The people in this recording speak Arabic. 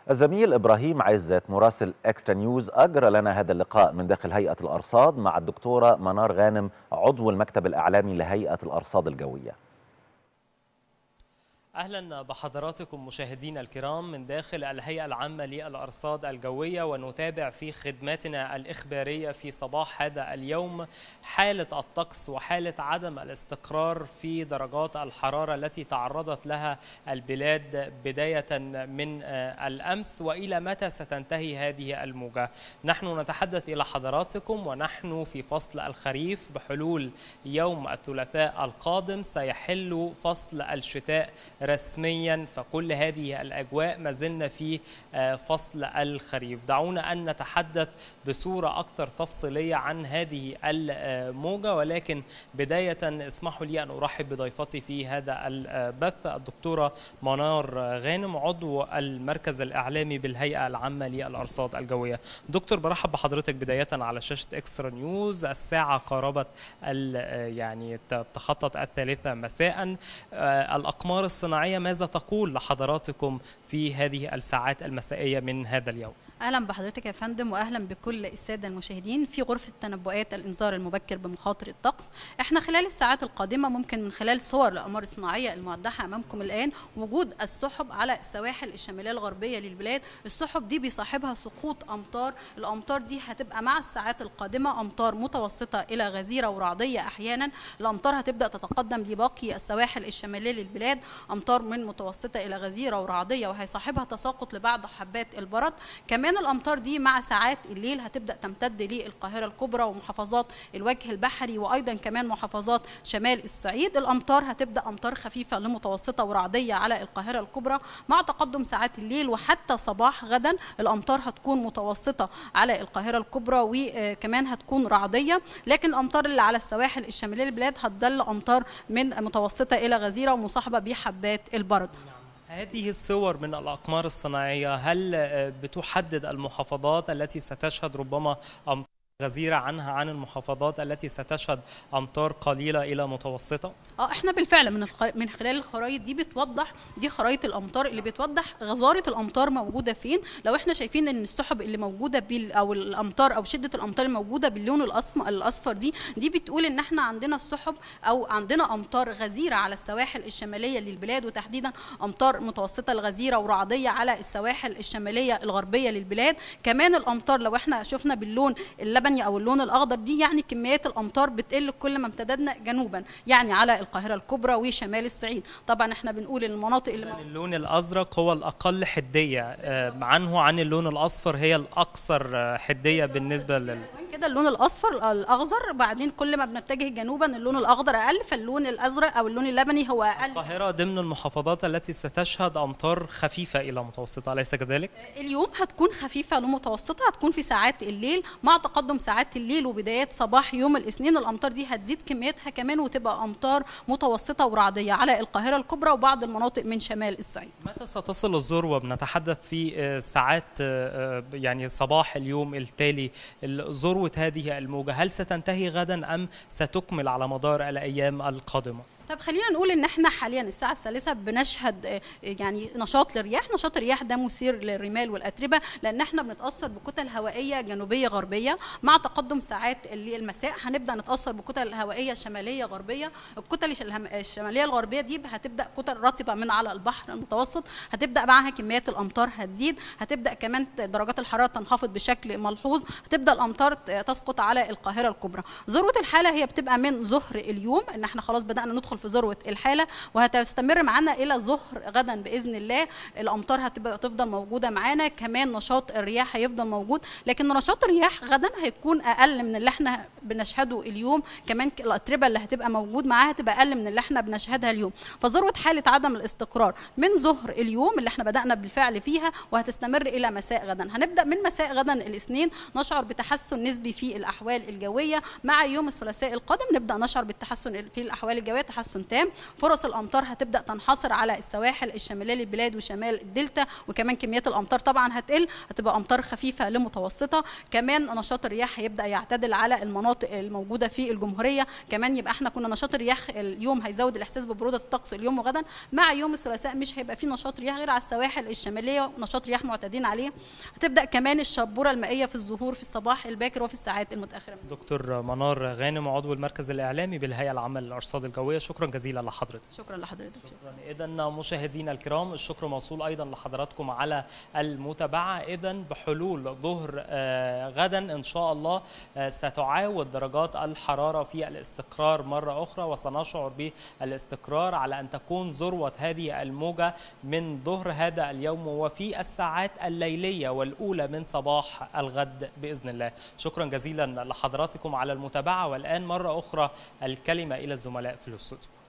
الزميل إبراهيم عزت مراسل إكسترا نيوز أجرى لنا هذا اللقاء من داخل هيئة الأرصاد مع الدكتورة منار غانم عضو المكتب الإعلامي لهيئة الأرصاد الجوية. أهلا بحضراتكم مشاهدينا الكرام من داخل الهيئة العامة للأرصاد الجوية، ونتابع في خدماتنا الإخبارية في صباح هذا اليوم حالة الطقس وحالة عدم الاستقرار في درجات الحرارة التي تعرضت لها البلاد بداية من الأمس، وإلى متى ستنتهي هذه الموجة. نحن نتحدث إلى حضراتكم ونحن في فصل الخريف. بحلول يوم الثلاثاء القادم سيحل فصل الشتاء رسميا، فكل هذه الأجواء ما زلنا في فصل الخريف. دعونا أن نتحدث بصورة أكثر تفصيلية عن هذه الموجة، ولكن بداية اسمحوا لي أن أرحب بضيفتي في هذا البث الدكتورة منار غانم عضو المركز الإعلامي بالهيئة العامة للأرصاد الجوية. دكتور، برحب بحضرتك بداية على شاشة إكسترا نيوز. الساعة قاربت يعني تخطت 3 مساء. الأقمار الصناعية ماذا تقول لحضراتكم في هذه الساعات المسائية من هذا اليوم؟ اهلا بحضرتك يا فندم، واهلا بكل الساده المشاهدين في غرفه تنبؤات الانذار المبكر بمخاطر الطقس. احنا خلال الساعات القادمه ممكن من خلال صور الاقمار الصناعيه الموضحه امامكم الان وجود السحب على السواحل الشماليه الغربيه للبلاد. السحب دي بيصاحبها سقوط امطار، الامطار دي هتبقى مع الساعات القادمه امطار متوسطه الى غزيره ورعديه احيانا. الامطار هتبدا تتقدم لباقي السواحل الشماليه للبلاد، امطار من متوسطه الى غزيره ورعديه، وهيصاحبها تساقط لبعض حبات البرد. كمان الامطار دي مع ساعات الليل هتبدا تمتد للقاهره الكبرى ومحافظات الوجه البحري، وايضا كمان محافظات شمال الصعيد. الامطار هتبدا امطار خفيفه لمتوسطه ورعديه على القاهره الكبرى مع تقدم ساعات الليل، وحتى صباح غدا الامطار هتكون متوسطه على القاهره الكبرى وكمان هتكون رعديه. لكن الامطار اللي على السواحل الشماليه للبلاد هتظل امطار من متوسطه الى غزيره ومصاحبه بحبات البرد. هذه الصور من الأقمار الصناعية هل بتحدد المحافظات التي ستشهد ربما أمطار غزيرة عنها عن المحافظات التي ستشهد أمطار قليلة إلى متوسطة؟ احنا بالفعل من خلال الخرائط دي بتوضح، دي خرائط الامطار اللي بتوضح غزاره الامطار موجوده فين. لو احنا شايفين ان السحب اللي موجوده او الامطار او شده الامطار الموجوده باللون الاصفر دي بتقول ان احنا عندنا السحب او عندنا امطار غزيره على السواحل الشماليه للبلاد، وتحديدا امطار متوسطه الغزيره ورعديه على السواحل الشماليه الغربيه للبلاد. كمان الامطار لو احنا شفنا باللون اللبني او اللون الاخضر دي يعني كميات الامطار بتقل كل ما امتددنا جنوبا، يعني على القاهره الكبرى وشمال الصعيد. طبعا احنا بنقول المناطق اللي اللون الازرق هو الاقل حديه عنه، عن اللون الاصفر هي الاكثر حديه بالنسبه كده. اللون الاصفر الاخضر، بعدين كل ما بنتجه جنوبا اللون الاخضر اقل، فاللون الازرق او اللون اللبني هو اقل. القاهره ضمن المحافظات التي ستشهد امطار خفيفه الى متوسطه، اليس كذلك؟ اليوم هتكون خفيفه لمتوسطه، هتكون في ساعات الليل. مع تقدم ساعات الليل وبدايات صباح يوم الاثنين الامطار دي هتزيد كمياتها كمان وتبقى امطار متوسطه ورعديه على القاهره الكبرى وبعض المناطق من شمال الصعيد. متى ستصل الذروه؟ بنتحدث في ساعات يعني صباح اليوم التالي ذروه هذه الموجه، هل ستنتهي غدا ام ستكمل على مدار الايام القادمه؟ طب خلينا نقول ان احنا حاليا الساعه الثالثه بنشهد يعني نشاط للرياح. نشاط الرياح ده مثير للرمال والاتربه، لان احنا بنتاثر بكتل هوائيه جنوبيه غربيه. مع تقدم ساعات المساء هنبدا نتاثر بكتل هوائيه شماليه غربيه. الكتل الشماليه الغربيه دي هتبدا كتل رطبه من على البحر المتوسط، هتبدا معها كميات الامطار هتزيد، هتبدا كمان درجات الحراره تنخفض بشكل ملحوظ، هتبدا الامطار تسقط على القاهره الكبرى. ذروه الحاله هي بتبقى من ظهر اليوم، ان احنا خلاص بدانا ندخل في ذروه الحاله، وهتستمر معانا الى ظهر غدا باذن الله. الامطار هتبقى تفضل موجوده معانا، كمان نشاط الرياح هيفضل موجود، لكن نشاط الرياح غدا هيكون اقل من اللي احنا بنشهده اليوم. كمان الاتربه اللي هتبقى موجود معاها هتبقى اقل من اللي احنا بنشهدها اليوم. فذروه حاله عدم الاستقرار من ظهر اليوم اللي احنا بدانا بالفعل فيها، وهتستمر الى مساء غدا. هنبدا من مساء غدا الاثنين نشعر بتحسن نسبي في الاحوال الجويه. مع يوم الثلاثاء القادم نبدا نشعر بالتحسن في الاحوال الجويه، تحسن تام. فرص الامطار هتبدا تنحصر على السواحل الشماليه للبلاد وشمال الدلتا، وكمان كميات الامطار طبعا هتقل، هتبقى امطار خفيفه لمتوسطه. كمان نشاط الرياح هيبدا يعتدل على المناطق الموجوده في الجمهوريه. كمان يبقى احنا كنا نشاط الرياح اليوم هيزود الاحساس ببروده الطقس اليوم وغدا، مع يوم الثلاثاء مش هيبقى فيه نشاط رياح غير على السواحل الشماليه، نشاط رياح معتادين عليه. هتبدا كمان الشبوره المائيه في الظهور في الصباح الباكر وفي الساعات المتاخره. دكتور منار غانم عضو المركز الاعلامي بالهيئه العامه للارصاد الجويه، شكرا جزيلا لحضرتك. شكرا لحضرتك. شكرا. اذا مشاهدينا الكرام الشكر موصول ايضا لحضراتكم على المتابعه. اذا بحلول ظهر غدا ان شاء الله ستعاود درجات الحراره في الاستقرار مره اخرى، وسنشعر بالاستقرار على ان تكون ذروه هذه الموجه من ظهر هذا اليوم وفي الساعات الليليه والاولى من صباح الغد باذن الله. شكرا جزيلا لحضراتكم على المتابعه، والان مره اخرى الكلمه الى الزملاء في الاستوديو.